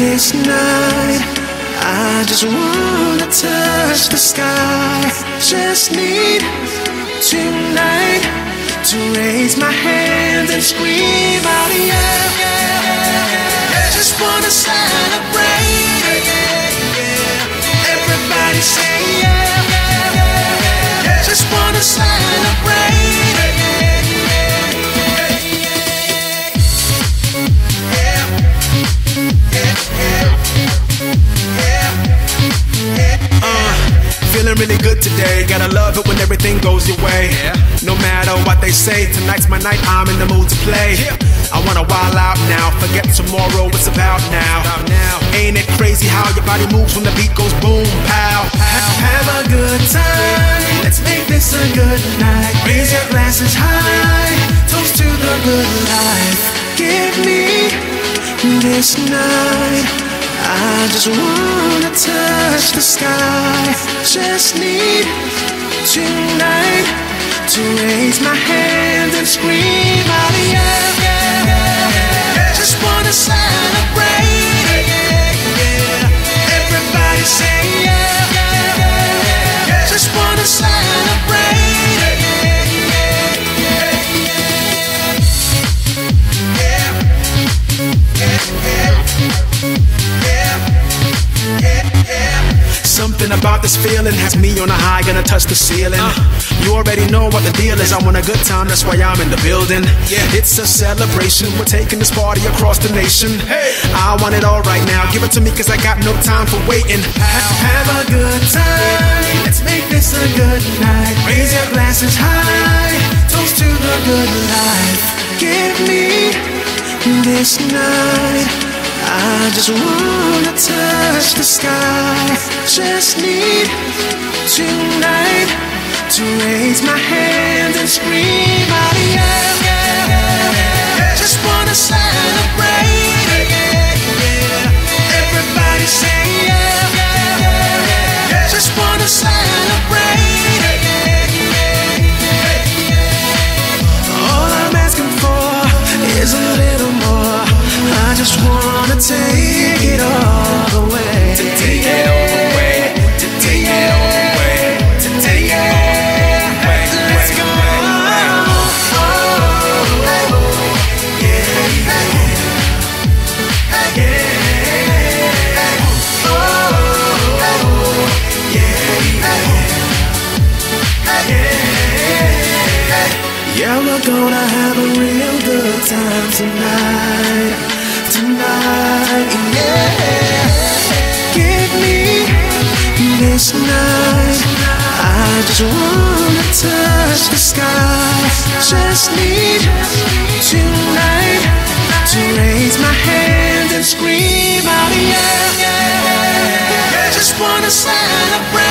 This night, I just wanna touch the sky. Just need tonight to raise my hand and scream out, yeah, yeah. Just wanna celebrate, yeah. Everybody say yeah, yeah. Just wanna celebrate, feeling really good today. Gotta love it when everything goes your way. No matter what they say, tonight's my night, I'm in the mood to play. I wanna wild out now, forget tomorrow, it's about now. Ain't it crazy how your body moves when the beat goes boom, pow. Have a good time, let's make this a good night. Raise your glasses high, toast to the good life. Give me this night, I just wanna touch the sky. Just need tonight to raise my hand and scream out, yeah, yeah, yeah. Just wanna celebrate, yeah, yeah. Everybody say yeah, yeah, yeah. Just wanna celebrate, yeah, yeah, something about this feeling has me on a high, gonna touch the ceiling. You already know what the deal is, I want a good time, that's why I'm in the building. It's a celebration, we're taking this party across the nation. I want it all right now, give it to me cause I got no time for waiting. Have a good time, let's make this a good night. Raise your glasses high, toast to the good life. Give me this night, I just wanna touch the sky. Just need tonight to raise my hand and scream out, yeah, yeah, yeah. Just wanna celebrate, yeah, yeah. Everybody say yeah, yeah, yeah. Just wanna celebrate, yeah, yeah. All I'm asking for is a little more. I just wanna take it all the way. To take it all the way. To take it all the way. To take it all the way. Let's go. Yeah, yeah, yeah. Yeah, we're gonna have a real good time tonight. Tonight, yeah. Give me this night, I just wanna touch the sky. Just need tonight to raise my hand and scream out, yeah, yeah. Just wanna celebrate.